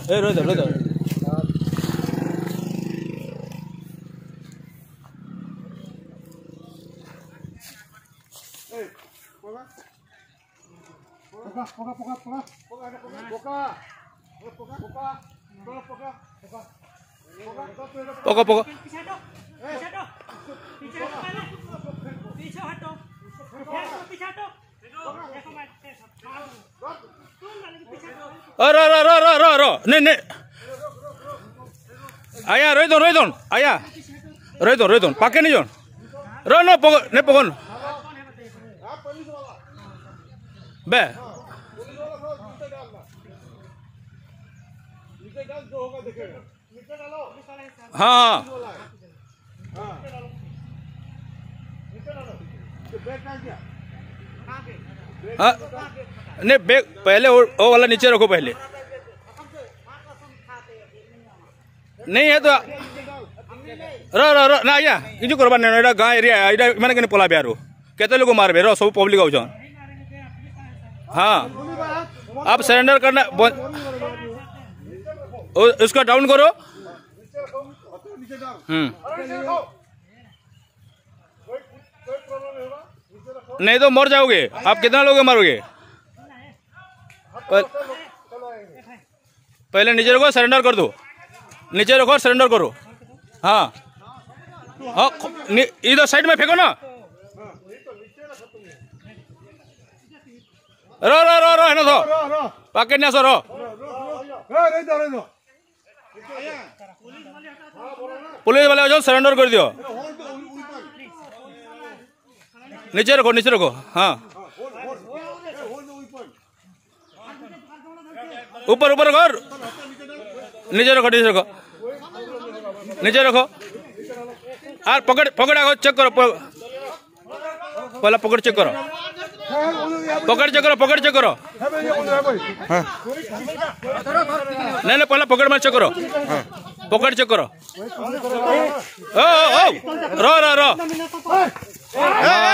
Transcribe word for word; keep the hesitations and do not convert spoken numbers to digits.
ए रोज रोज poco poco रो रो रो रो रो रो नहीं नहीं आया रोई दो रोई दो आया रोई दो रोई दो पाके नहीं जोन रो नो पोको नहीं पोको बे हाँ हाँ नहीं बैग पहले वो वाला नीचे रखो पहले नहीं है तो रो रो रो ना आया किंजु करबा ने एटा गां एरिया एटा माने कने पोला बियारो केते लोग मारबे रो सब पब्लिक आउ छन हाँ आप सरेंडर करना उसका डाउन करो हम्म नहीं तो मर जाओगे आप कितना लोग मारोगे पहले नीचे रखो सरेंडर कर दो नीचे रखो सरेंडर करो हाँ हाँ इधर साइड में फेंको ना रो रो रो रो है ना तो पाके नहीं सो रो पुलिस वाले जाओ सरेंडर कर दियो नीचे रखो नीचे रखो हाँ ऊपर ऊपर रखो नीचे रखो नीचे रखो नीचे रखो और पकड़ पकड़ आगो चेक करो पहला पकड़ चेक करो पकड़ चेक करो पकड़ चेक करो नहीं नहीं पहला पकड़ में चेक करो पकड़ चेक करो ओ ओ रो रो रो